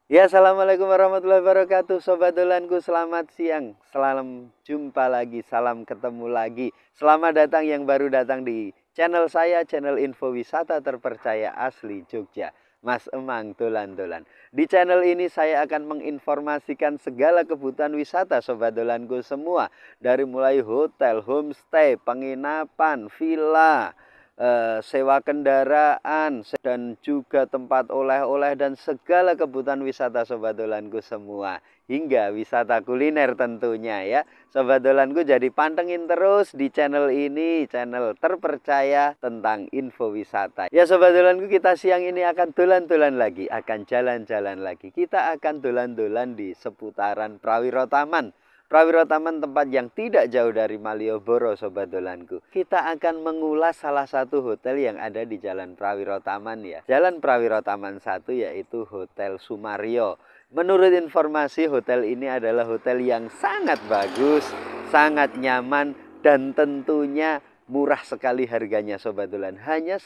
Ya, assalamualaikum warahmatullahi wabarakatuh, sobat dolanku. Selamat siang, salam jumpa lagi, salam ketemu lagi. Selamat datang yang baru datang di channel saya, channel info wisata terpercaya asli Jogja, Mas Emang Dolan-Dolan. Di channel ini saya akan menginformasikan segala kebutuhan wisata sobat dolanku semua, dari mulai hotel, homestay, penginapan, villa, sewa kendaraan, dan juga tempat oleh-oleh dan segala kebutuhan wisata sobat dolanku semua, hingga wisata kuliner tentunya ya. Sobat dolanku, jadi pantengin terus di channel ini, channel terpercaya tentang info wisata. Ya sobat dolanku, kita siang ini akan dolan-dolan lagi, akan jalan-jalan lagi. Kita akan dolan-dolan di seputaran Prawiro Taman. Prawiro Taman, tempat yang tidak jauh dari Malioboro sobat dolanku. Kita akan mengulas salah satu hotel yang ada di Jalan Prawiro Taman ya. Jalan Prawiro Taman 1, yaitu Hotel Sumario. Menurut informasi, hotel ini adalah hotel yang sangat bagus, sangat nyaman, dan tentunya murah sekali harganya sobat dolan. Hanya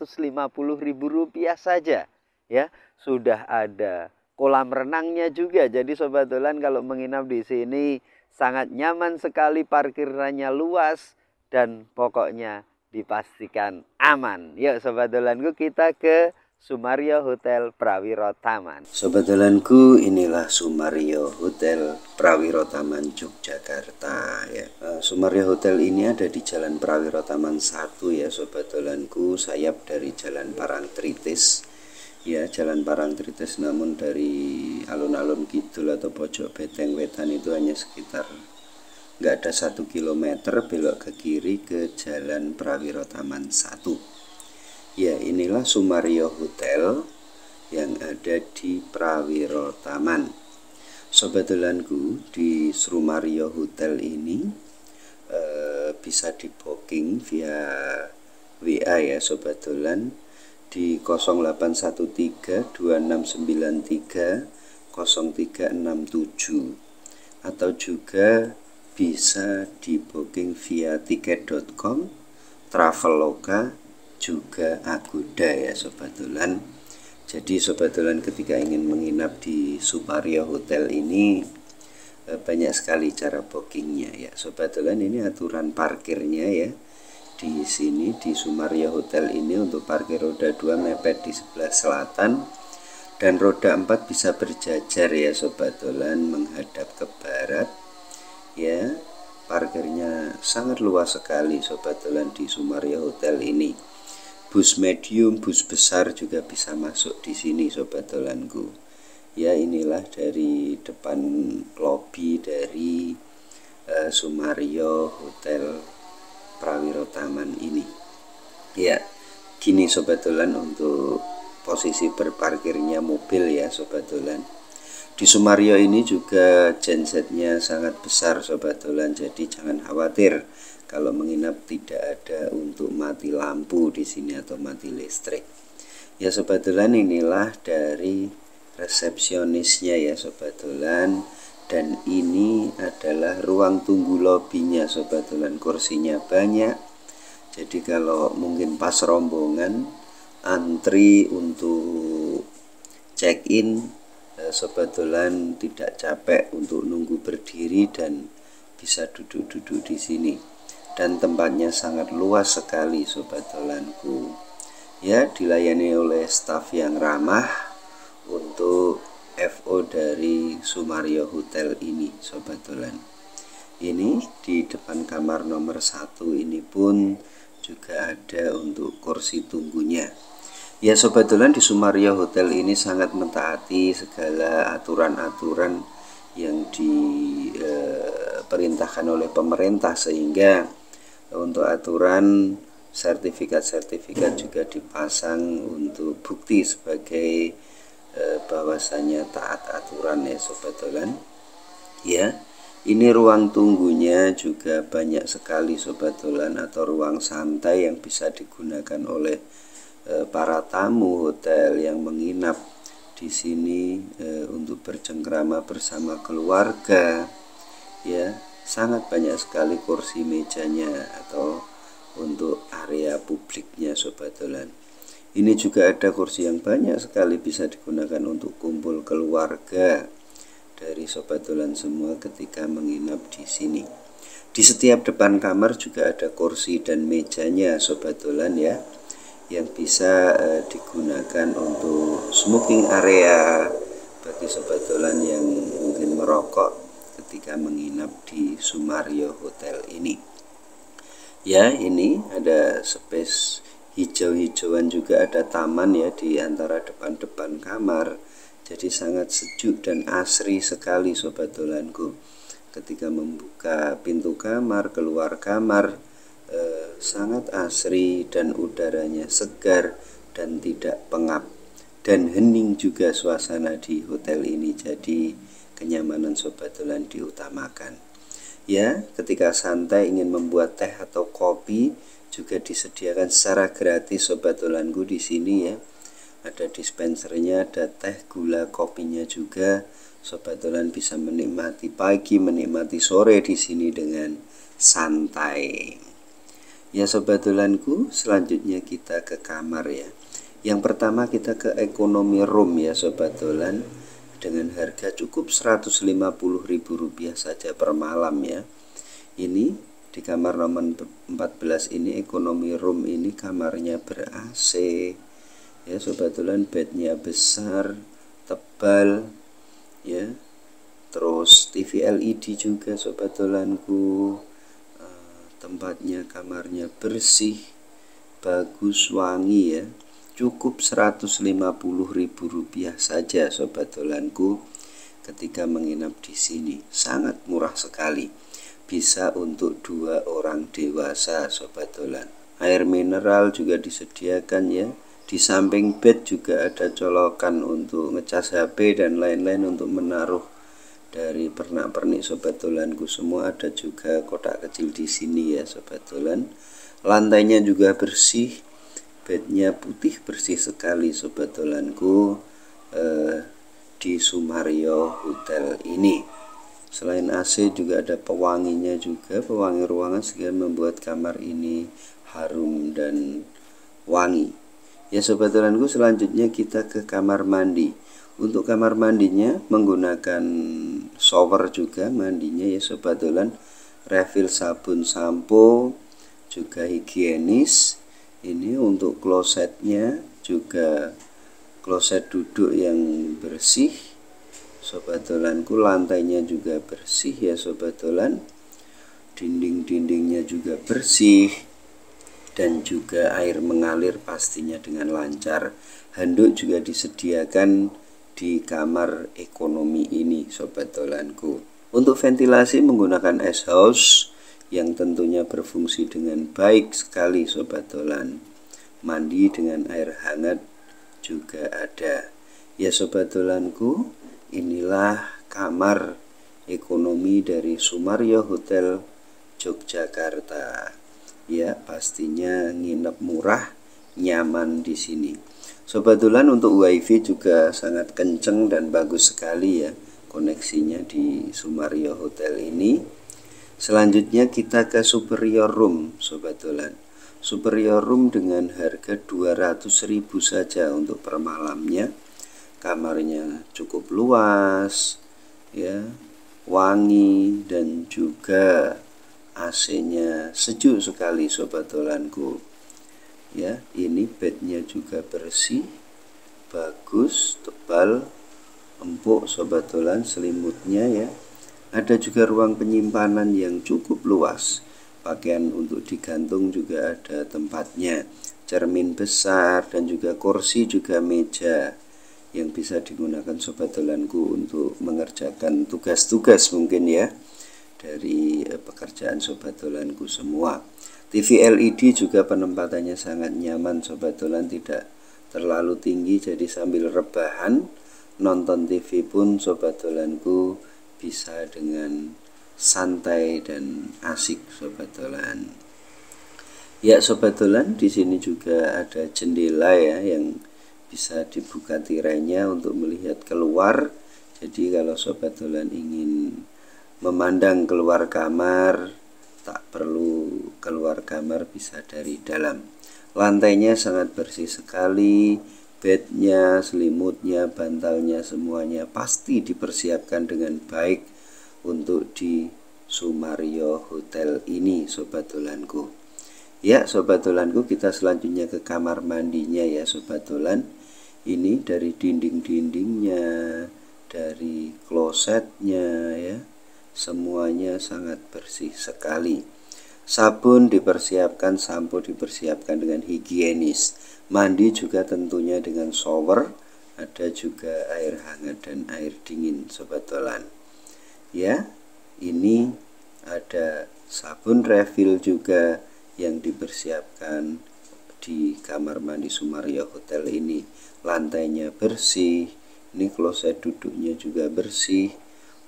Rp150.000 saja ya. Sudah ada kolam renangnya juga. Jadi sobat dolan, kalau menginap di sini sangat nyaman sekali, parkirannya luas, dan pokoknya dipastikan aman. Yuk sobat dolanku, kita ke Sumario Hotel Prawiro Taman. Sobat dolanku, inilah Sumario Hotel Prawiro Taman Yogyakarta ya. Sumario Hotel ini ada di Jalan Prawiro Taman 1 ya sobat dolanku, sayap dari Jalan Parangtritis ya, Jalan Parangtritis, namun dari alun-alun kidul atau pojok Beteng Wetan itu hanya sekitar nggak ada 1 kilometer, belok ke kiri ke Jalan Prawiro Taman 1 ya. Inilah Sumario Hotel yang ada di Prawiro Taman. Sobat dolanku, di Sumario Hotel ini bisa di booking via WA ya sobat dolan, di 081326930367, atau juga bisa di booking via tiket.com, Traveloka, juga Agoda ya sobat dolan. Jadi sobat dolan, ketika ingin menginap di Sumario Hotel ini banyak sekali cara bookingnya ya sobat dolan. Ini aturan parkirnya ya. Di sini di Sumario Hotel ini, untuk parkir roda 2 mepet di sebelah selatan, dan roda 4 bisa berjajar ya sobat dolan, menghadap ke barat ya. Parkirnya sangat luas sekali sobat dolan di Sumario Hotel ini. Bus medium, bus besar juga bisa masuk di sini sobat dolanku ya. Inilah dari depan lobi dari Sumario Hotel Prawiro Taman ini ya. Gini sobat dolan, untuk posisi berparkirnya mobil ya sobat dolan. Di Sumario ini juga gensetnya sangat besar sobat dolan, jadi jangan khawatir kalau menginap tidak ada untuk mati lampu di sini atau mati listrik ya sobat dolan. Inilah dari resepsionisnya ya sobat dolan, dan ini adalah ruang tunggu lobinya sobat dolan. Kursinya banyak, jadi kalau mungkin pas rombongan antri untuk check in, sobat dolan tidak capek untuk nunggu berdiri dan bisa duduk-duduk di sini. Dan tempatnya sangat luas sekali sobat dolanku ya, dilayani oleh staf yang ramah untuk FO dari Sumario Hotel ini sobat dolan. Ini di depan kamar nomor 1 ini pun juga ada untuk kursi tunggunya ya sobat dolan. Di Sumario Hotel ini sangat mentaati segala aturan-aturan yang diperintahkan oleh pemerintah, sehingga untuk aturan sertifikat-sertifikat juga dipasang untuk bukti sebagai bahwasanya taat aturan ya sobat dolan ya. Ini ruang tunggunya juga banyak sekali sobat dolan, atau ruang santai yang bisa digunakan oleh para tamu hotel yang menginap di sini untuk bercengkrama bersama keluarga ya. Sangat banyak sekali kursi mejanya atau untuk area publiknya sobat dolan Ini juga ada kursi yang banyak sekali, bisa digunakan untuk kumpul keluarga dari sobat dolan semua ketika menginap di sini. Di setiap depan kamar juga ada kursi dan mejanya sobat dolan ya, yang bisa digunakan untuk smoking area bagi sobat dolan yang mungkin merokok ketika menginap di Sumario Hotel ini. Ya, ini ada space hijau-hijauan, juga ada taman ya di antara depan-depan kamar. Jadi sangat sejuk dan asri sekali sobat dolanku. Ketika membuka pintu kamar, keluar kamar, sangat asri dan udaranya segar dan tidak pengap. Dan hening juga suasana di hotel ini. Jadi kenyamanan sobat dolan diutamakan. Ya, ketika santai ingin membuat teh atau kopi juga disediakan secara gratis sobat dolanku di sini ya. Ada dispensernya, ada teh, gula, kopinya juga. Sobat dolan bisa menikmati pagi, menikmati sore di sini dengan santai. Ya sobat dolanku, selanjutnya kita ke kamar ya. Yang pertama kita ke ekonomi room ya sobat dolan, dengan harga cukup Rp150.000 saja per malam ya. Ini di kamar nomor 14 ini, ekonomi room ini, kamarnya ber-AC ya sobat dolan, bednya besar, tebal ya, terus TV LED juga sobat dolanku. Tempatnya, kamarnya bersih, bagus, wangi ya. Cukup Rp150.000 saja sobat dolanku ketika menginap di sini. Sangat murah sekali. Bisa untuk 2 orang dewasa sobat dolan. Air mineral juga disediakan ya. Di samping bed juga ada colokan untuk ngecas HP dan lain-lain untuk menaruh dari pernak-pernik sobat dolanku semua. Ada juga kotak kecil di sini ya sobat dolan. Lantainya juga bersih, bednya putih bersih sekali sobat dolanku di Sumario Hotel ini. Selain AC juga ada pewanginya juga, pewangi ruangan, sehingga membuat kamar ini harum dan wangi. Ya sobat dolanku, selanjutnya kita ke kamar mandi. Untuk kamar mandinya menggunakan shower juga mandinya ya sobat dolan. Refill sabun sampo juga higienis. Ini untuk klosetnya juga kloset duduk yang bersih sobat dolanku. Lantainya juga bersih ya sobat dolan. Dinding-dindingnya juga bersih. Dan juga air mengalir pastinya dengan lancar. Handuk juga disediakan di kamar ekonomi ini sobat dolanku. Untuk ventilasi menggunakan S house yang tentunya berfungsi dengan baik sekali sobat dolan. Mandi dengan air hangat juga ada. Ya sobat dolanku, inilah kamar ekonomi dari Sumario Hotel Yogyakarta. Ya, pastinya nginep murah, nyaman di sini. Sobat dolan, untuk WiFi juga sangat kenceng dan bagus sekali ya koneksinya di Sumario Hotel ini. Selanjutnya kita ke superior room sobat dolan. Superior room dengan harga 200.000 saja untuk per malamnya. Kamarnya cukup luas ya, wangi, dan juga AC-nya sejuk sekali sobat dolanku. Ya, ini bednya juga bersih, bagus, tebal, empuk sobat dolan. Selimutnya ya. Ada juga ruang penyimpanan yang cukup luas. Pakaian untuk digantung juga ada tempatnya. Cermin besar dan juga kursi, juga meja yang bisa digunakan sobat dolanku untuk mengerjakan tugas-tugas mungkin ya dari pekerjaan sobat dolanku semua. TV LED juga penempatannya sangat nyaman sobat dolan, tidak terlalu tinggi, jadi sambil rebahan nonton TV pun sobat dolanku bisa dengan santai dan asik sobat dolan. Ya sobat dolan, di sini juga ada jendela ya yang bisa dibuka tirainya untuk melihat keluar. Jadi kalau sobat dolan ingin memandang keluar kamar, tak perlu keluar kamar, bisa dari dalam. Lantainya sangat bersih sekali, bednya, selimutnya, bantalnya, semuanya pasti dipersiapkan dengan baik untuk di Sumario Hotel ini, sobat dolanku. Ya, sobat dolanku, kita selanjutnya ke kamar mandinya ya, sobat dolan. Ini dari dinding-dindingnya, dari klosetnya ya, semuanya sangat bersih sekali. Sabun dipersiapkan, sampo dipersiapkan dengan higienis. Mandi juga tentunya dengan shower, ada juga air hangat dan air dingin, sobat dolan. Ya, ini ada sabun refill juga yang dipersiapkan di kamar mandi Sumario Hotel ini. Lantainya bersih, ini kloset duduknya juga bersih.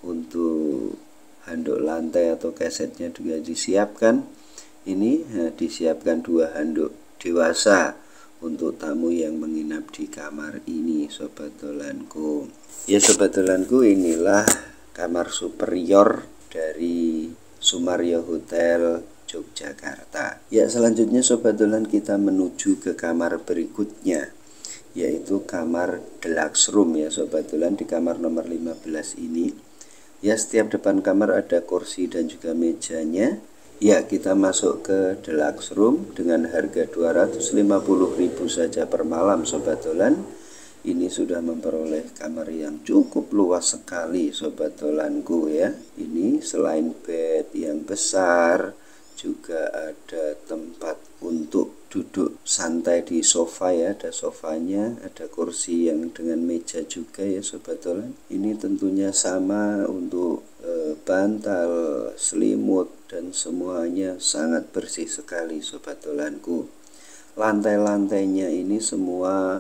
Untuk handuk lantai atau kesetnya juga disiapkan. Ini disiapkan 2 handuk dewasa untuk tamu yang menginap di kamar ini, sobat dolanku. Ya, sobat dolanku, inilah kamar superior dari Sumario Hotel Yogyakarta. Ya, selanjutnya sobat dolan kita menuju ke kamar berikutnya, yaitu kamar deluxe room ya, sobat dolan. Di kamar nomor 15 ini ya, setiap depan kamar ada kursi dan juga mejanya. Ya, kita masuk ke deluxe room dengan harga 250.000 saja per malam, sobat dolan. Ini sudah memperoleh kamar yang cukup luas sekali, sobat dolanku ya. Ini selain bed yang besar, juga ada tempat untuk duduk santai di sofa ya, ada sofanya, ada kursi yang dengan meja juga ya, sobat dolan. Ini tentunya sama untuk bantal, selimut dan semuanya sangat bersih sekali, sobat dolanku. Lantai-lantainya ini semua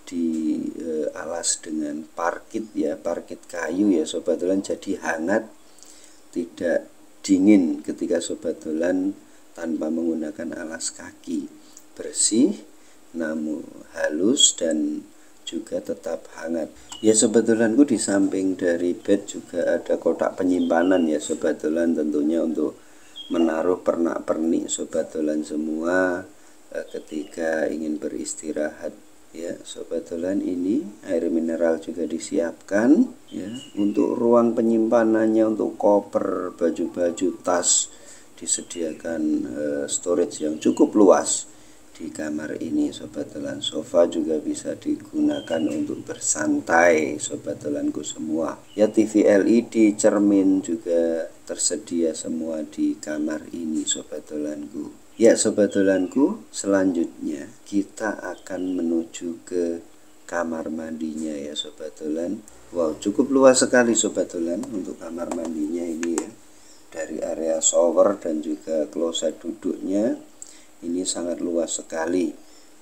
dialas dengan parkit ya, parkit kayu ya, sobat dolan. Jadi hangat, tidak dingin ketika sobat dolan tanpa menggunakan alas kaki. Bersih namun halus dan juga tetap hangat ya, sobat dolanku. Di samping dari bed juga ada kotak penyimpanan ya, sobat dolan, tentunya untuk menaruh pernak-pernik sobat dolan semua ketika ingin beristirahat ya, sobat dolan. Ini air mineral juga disiapkan ya, untuk ruang penyimpanannya, untuk koper, baju-baju, tas, disediakan storage yang cukup luas di kamar ini, sobat dolan. Sofa juga bisa digunakan untuk bersantai, sobat dolanku semua ya. TV LED, cermin juga tersedia semua di kamar ini, sobat dolanku. Ya, sobat dolanku, selanjutnya kita akan menuju ke kamar mandinya ya, sobat dolan. Wow, cukup luas sekali, sobat dolan, untuk kamar mandinya ini ya. Dari area shower dan juga kloset duduknya ini sangat luas sekali.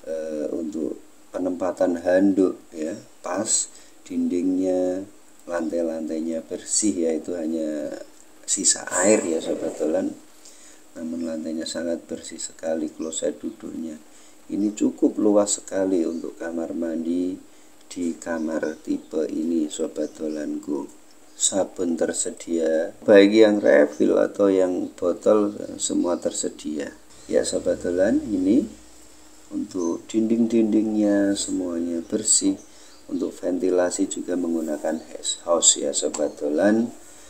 Untuk penempatan handuk ya, pas. Dindingnya, lantai-lantainya bersih ya, itu hanya sisa air ya, sobat dolan. Namun lantainya sangat bersih sekali, kloset duduknya. Ini cukup luas sekali untuk kamar mandi di kamar tipe ini, sobat dolanku. Sabun tersedia, baik yang refill atau yang botol, semua tersedia ya, sobat dolan. Ini untuk dinding-dindingnya semuanya bersih. Untuk ventilasi juga menggunakan house ya, sobat dolan,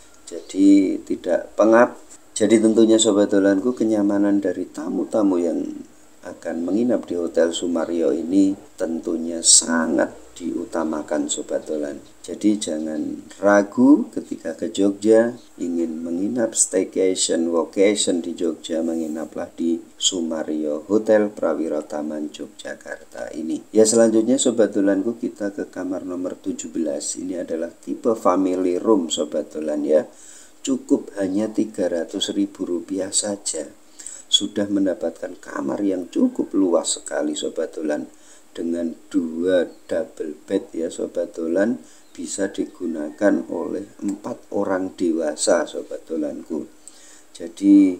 jadi tidak pengap. Jadi tentunya, sobat dolanku, kenyamanan dari tamu-tamu yang akan menginap di Hotel Sumario ini tentunya sangat diutamakan, sobat dolan. Jadi jangan ragu ketika ke Jogja ingin menginap staycation, workation di Jogja, menginaplah di Sumario Hotel Prawiro Taman Yogyakarta ini. Ya, selanjutnya, sobat dolanku, kita ke kamar nomor 17. Ini adalah tipe family room, sobat dolan ya. Cukup hanya Rp300.000 saja sudah mendapatkan kamar yang cukup luas sekali, sobat dolan, dengan 2 double bed ya, sobat dolan. Bisa digunakan oleh 4 orang dewasa, sobat dolanku. Jadi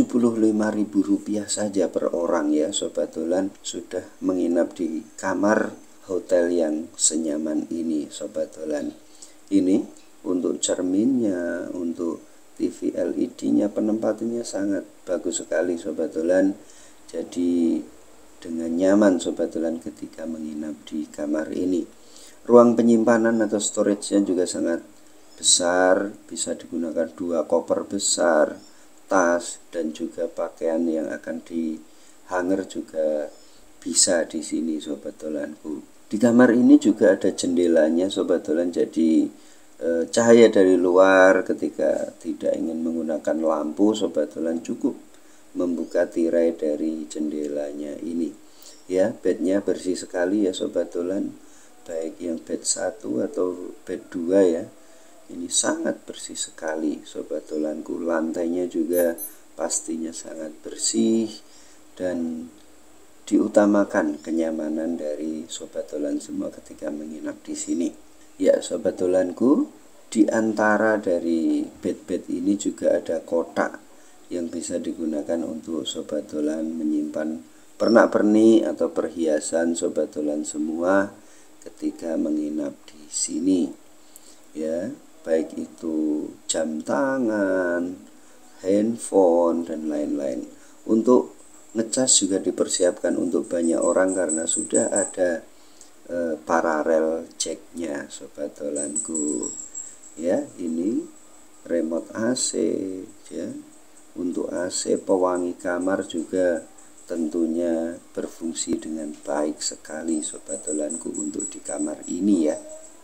Rp75.000 saja per orang ya, sobat dolan, sudah menginap di kamar hotel yang senyaman ini, sobat dolan. Ini untuk cerminnya, untuk TV LED-nya, penempatannya sangat bagus sekali, sobat dolan. Jadi dengan nyaman Sobat Dolan ketika menginap di kamar ini. Ruang penyimpanan atau storage-nya juga sangat besar, bisa digunakan 2 koper besar, tas, dan juga pakaian yang akan dihanger juga bisa di sini Sobat Dolanku. Di kamar ini juga ada jendelanya Sobat Dolan, jadi cahaya dari luar ketika tidak ingin menggunakan lampu, Sobat Dolan cukup membuka tirai dari jendelanya ini. Ya, bednya bersih sekali ya Sobat Dolan, baik yang bed 1 atau bed 2 ya. Ini sangat bersih sekali Sobat Dolanku. Lantainya juga pastinya sangat bersih dan diutamakan kenyamanan dari Sobat Dolan semua ketika menginap di sini. Ya Sobat Dolanku, di antara dari bed-bed ini juga ada kotak yang bisa digunakan untuk Sobat Dolan menyimpan pernak-pernik atau perhiasan Sobat Dolan semua ketika menginap di sini. Ya, baik itu jam tangan, handphone, dan lain-lain. Untuk ngecas juga dipersiapkan untuk banyak orang karena sudah ada paralel jacknya Sobat Dolanku. Ya, ini remote AC ya. Untuk AC pewangi kamar juga tentunya berfungsi dengan baik sekali Sobat Dolanku untuk di kamar ini ya.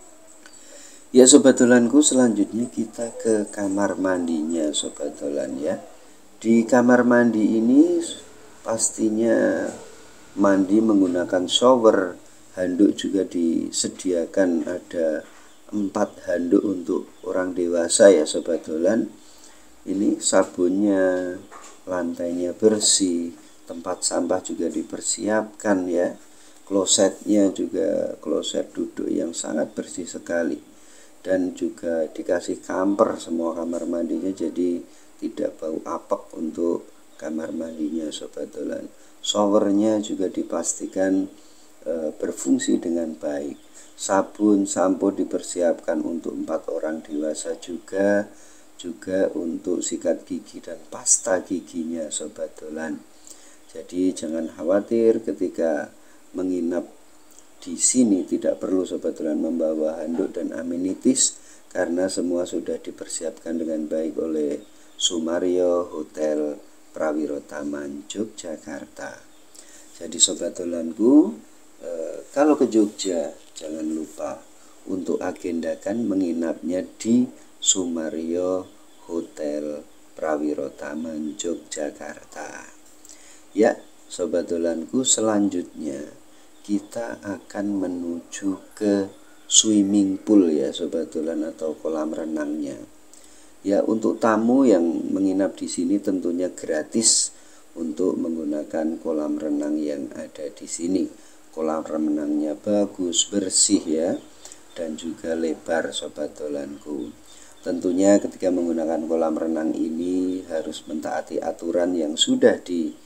Ya Sobat Dolanku, selanjutnya kita ke kamar mandinya Sobat Dolan ya. Di kamar mandi ini pastinya mandi menggunakan shower, handuk juga disediakan ada 4 handuk untuk orang dewasa ya Sobat Dolan. Ini sabunnya, lantainya bersih, tempat sampah juga dipersiapkan ya. Klosetnya juga kloset duduk yang sangat bersih sekali. Dan juga dikasih kamper semua kamar mandinya, jadi tidak bau apek untuk kamar mandinya Sobat Dolan. Showernya juga dipastikan berfungsi dengan baik. Sabun, sampo dipersiapkan untuk 4 orang dewasa juga untuk sikat gigi dan pasta giginya Sobat Dolan. Jadi jangan khawatir ketika menginap di sini, tidak perlu Sobat Dolan membawa handuk dan amenitis karena semua sudah dipersiapkan dengan baik oleh Sumario Hotel Prawiro Taman Yogyakarta. Jadi Sobat Dolanku, kalau ke Jogja jangan lupa untuk agendakan menginapnya di Sumario Hotel Prawiro Taman Yogyakarta. Ya Sobat Dolanku, selanjutnya kita akan menuju ke swimming pool ya Sobat Dolan, atau kolam renangnya. Ya, untuk tamu yang menginap di sini tentunya gratis untuk menggunakan kolam renang yang ada di sini. Kolam renangnya bagus, bersih ya, dan juga lebar Sobat Dolanku. Tentunya ketika menggunakan kolam renang ini harus mentaati aturan yang sudah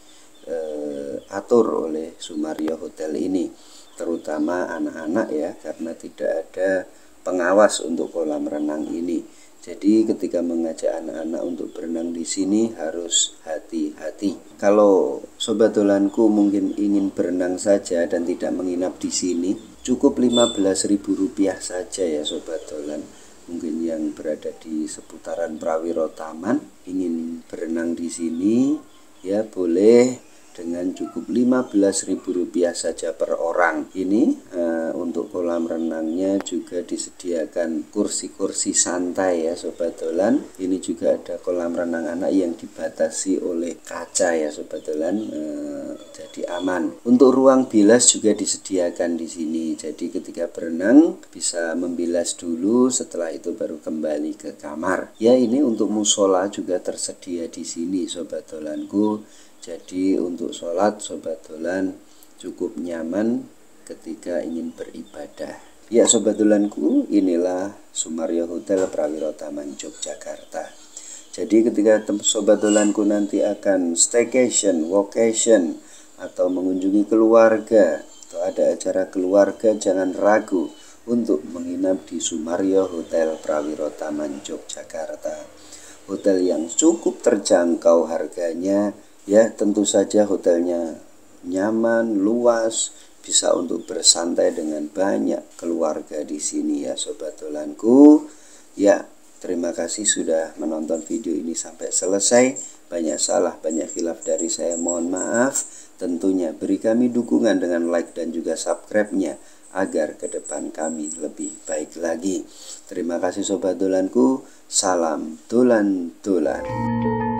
diatur oleh Sumario Hotel ini, terutama anak-anak ya, karena tidak ada pengawas untuk kolam renang ini. Jadi ketika mengajak anak-anak untuk berenang di sini harus hati-hati. Kalau Sobat Dolanku mungkin ingin berenang saja dan tidak menginap di sini, cukup Rp15.000 saja ya Sobat Dolan. Mungkin yang berada di seputaran Prawiro Taman ingin berenang di sini ya boleh dengan cukup Rp15.000 saja per orang. Ini untuk kolam renangnya juga disediakan kursi-kursi santai ya Sobat Dolan. Ini juga ada kolam renang anak yang dibatasi oleh kaca ya Sobat Dolan, jadi aman. Untuk ruang bilas juga disediakan di sini. Jadi ketika berenang bisa membilas dulu, setelah itu baru kembali ke kamar. Ya, ini untuk musola juga tersedia di sini Sobat Dolanku. Jadi untuk sholat Sobat Dolan cukup nyaman ketika ingin beribadah. Ya Sobat Dolanku, inilah Sumario Hotel Prawiro Taman Yogyakarta. Jadi ketika Sobat Dolanku nanti akan staycation, workation, atau mengunjungi keluarga, atau ada acara keluarga, jangan ragu untuk menginap di Sumario Hotel Prawiro Taman Yogyakarta. Hotel yang cukup terjangkau harganya. Ya, tentu saja hotelnya nyaman, luas, bisa untuk bersantai dengan banyak keluarga di sini ya sobat dolanku. Ya, terima kasih sudah menonton video ini sampai selesai. Banyak salah, banyak khilaf dari saya, mohon maaf. Tentunya beri kami dukungan dengan like dan juga subscribe-nya agar ke depan kami lebih baik lagi. Terima kasih sobat dolanku. Salam dolan-dolan.